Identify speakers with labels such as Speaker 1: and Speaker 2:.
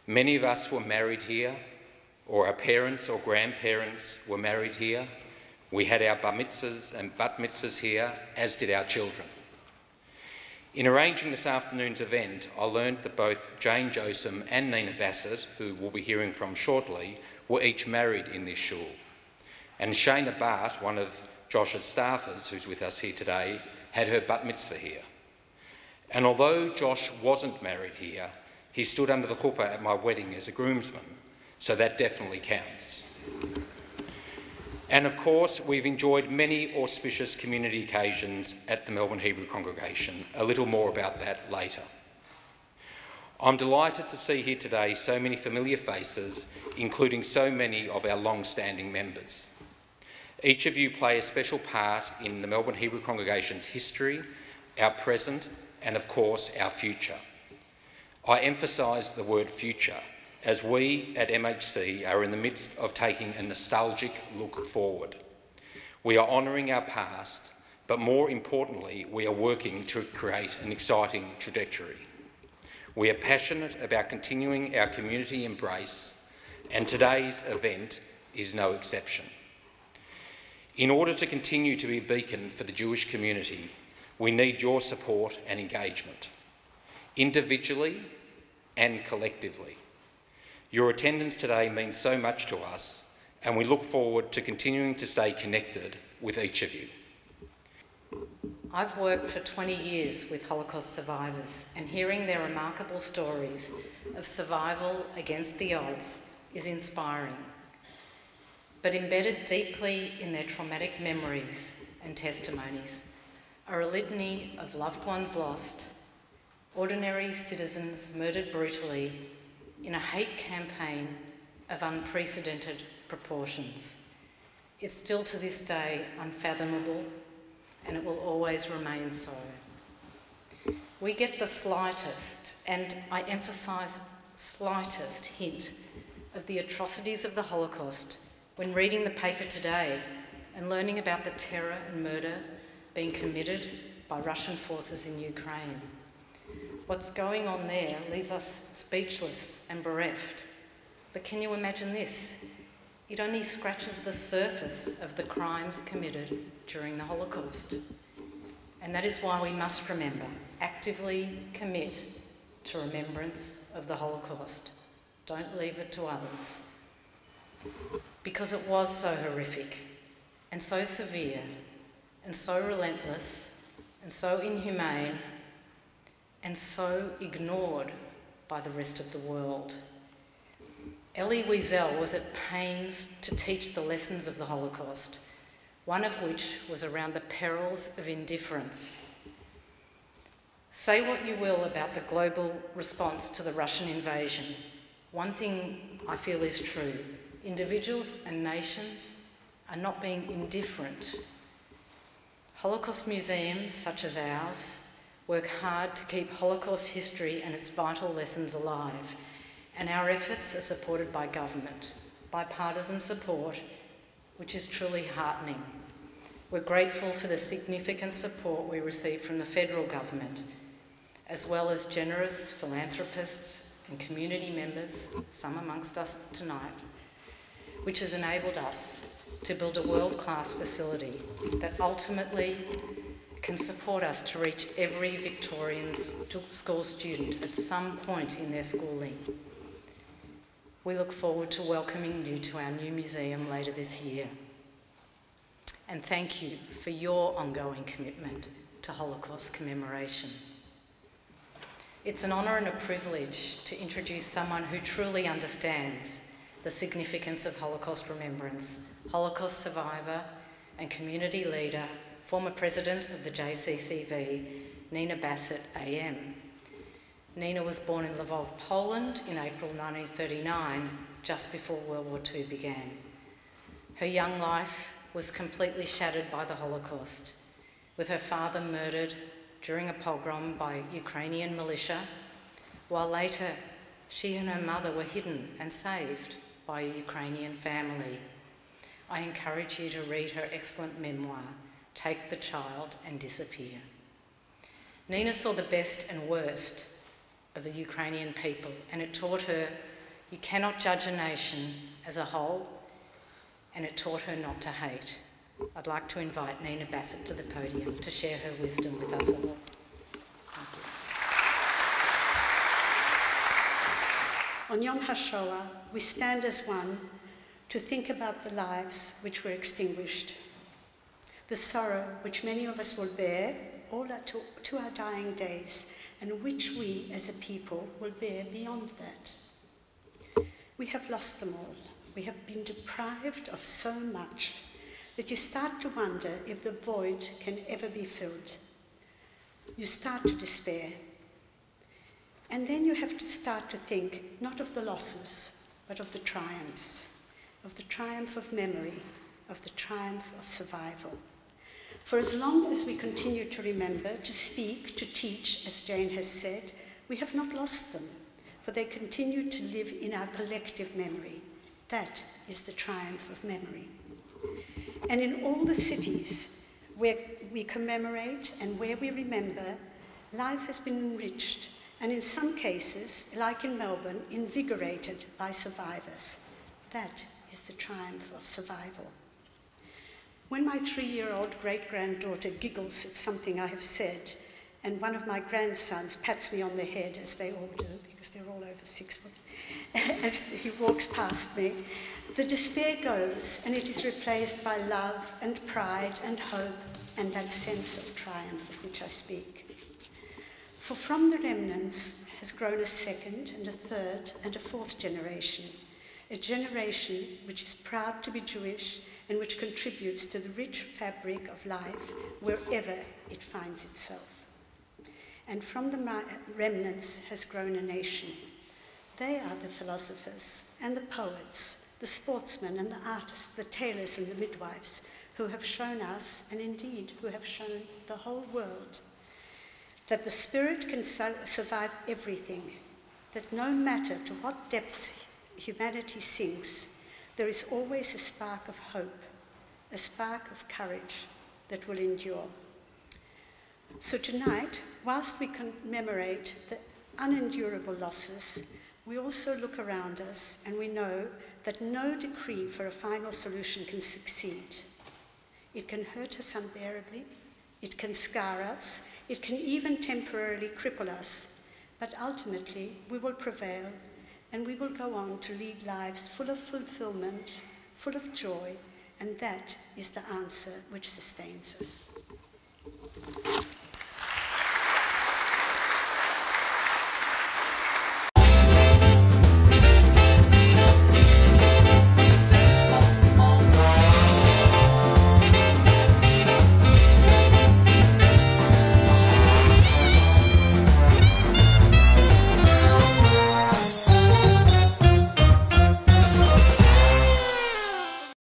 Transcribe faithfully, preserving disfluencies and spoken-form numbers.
Speaker 1: Many of us were married here, or our parents or grandparents were married here. We had our bar mitzvahs and bat mitzvahs here, as did our children. In arranging this afternoon's event, I learned that both Jayne, Josem and Nina Bassat, who we'll be hearing from shortly, were each married in this shul. And Shayna Bart, one of Josh's staffers, who's with us here today, had her bat mitzvah here. And although Josh wasn't married here, he stood under the chuppah at my wedding as a groomsman, so that definitely counts. And of course, we've enjoyed many auspicious community occasions at the Melbourne Hebrew Congregation. A little more about that later. I'm delighted to see here today so many familiar faces, including so many of our long-standing members. Each of you play a special part in the Melbourne Hebrew Congregation's history, our present, and of course, our future. I emphasise the word future, as we at M H C are in the midst of taking a nostalgic look forward. We are honouring our past, but more importantly, we are working to create an exciting trajectory. We are passionate about continuing our community embrace, and today's event is no exception. In order to continue to be a beacon for the Jewish community, we need your support and engagement, individually and collectively. Your attendance today means so much to us, and we look forward to continuing to stay connected with each of you.
Speaker 2: I've worked for twenty years with Holocaust survivors, and hearing their remarkable stories of survival against the odds is inspiring. But embedded deeply in their traumatic memories and testimonies are a litany of loved ones lost, ordinary citizens murdered brutally, in a hate campaign of unprecedented proportions. It's still to this day unfathomable, and it will always remain so. We get the slightest, and I emphasise slightest, hint of the atrocities of the Holocaust when reading the paper today and learning about the terror and murder being committed by Russian forces in Ukraine. What's going on there leaves us speechless and bereft. But can you imagine this? It only scratches the surface of the crimes committed during the Holocaust. And that is why we must remember, actively commit to remembrance of the Holocaust. Don't leave it to others. Because it was so horrific and so severe and so relentless and so inhumane and so ignored by the rest of the world. Elie Wiesel was at pains to teach the lessons of the Holocaust, one of which was around the perils of indifference. Say what you will about the global response to the Russian invasion. One thing I feel is true: individuals and nations are not being indifferent. Holocaust museums, such as ours, work hard to keep Holocaust history and its vital lessons alive, and our efforts are supported by government, bipartisan support, which is truly heartening. We're grateful for the significant support we receive from the federal government, as well as generous philanthropists and community members, some amongst us tonight, which has enabled us to build a world-class facility that ultimately can support us to reach every Victorian school student at some point in their schooling. We look forward to welcoming you to our new museum later this year. And thank you for your ongoing commitment to Holocaust commemoration. It's an honour and a privilege to introduce someone who truly understands the significance of Holocaust remembrance, Holocaust survivor and community leader, former president of the J C C V, Nina Bassat A M. Nina was born in Lvov, Poland in April nineteen thirty-nine, just before World War Two began. Her young life was completely shattered by the Holocaust, with her father murdered during a pogrom by Ukrainian militia, while later she and her mother were hidden and saved by a Ukrainian family. I encourage you to read her excellent memoir, Take the Child and Disappear. Nina saw the best and worst of the Ukrainian people, and it taught her You cannot judge a nation as a whole, and it taught her not to hate. I'd like to invite Nina Bassat to the podium to share her wisdom with us all.
Speaker 3: On Yom HaShoah, we stand as one to think about the lives which were extinguished, the sorrow which many of us will bear all to, to our dying days, and which we as a people will bear beyond that. We have lost them all. We have been deprived of so much that you start to wonder if the void can ever be filled. You start to despair. And then you have to start to think not of the losses, but of the triumphs, of the triumph of memory, of the triumph of survival. For as long as we continue to remember, to speak, to teach, as Jayne has said, we have not lost them, for they continue to live in our collective memory. That is the triumph of memory. And in all the cities where we commemorate and where we remember, life has been enriched, and in some cases, like in Melbourne, invigorated by survivors. That is the triumph of survival. When my three-year-old great-granddaughter giggles at something I have said, and one of my grandsons pats me on the head, as they all do, because they're all over six foot, as he walks past me, the despair goes, and it is replaced by love and pride and hope and that sense of triumph of which I speak. For from the remnants has grown a second and a third and a fourth generation, a generation which is proud to be Jewish and which contributes to the rich fabric of life wherever it finds itself. And from the remnants has grown a nation. They are the philosophers and the poets, the sportsmen and the artists, the tailors and the midwives, who have shown us, and indeed who have shown the whole world, that the spirit can su- survive everything, that no matter to what depths humanity sinks, there is always a spark of hope, a spark of courage that will endure. So tonight, whilst we commemorate the unendurable losses, we also look around us and we know that no decree for a final solution can succeed. It can hurt us unbearably, it can scar us, it can even temporarily cripple us, but ultimately we will prevail and we will go on to lead lives full of fulfillment, full of joy, and that is the answer which sustains us.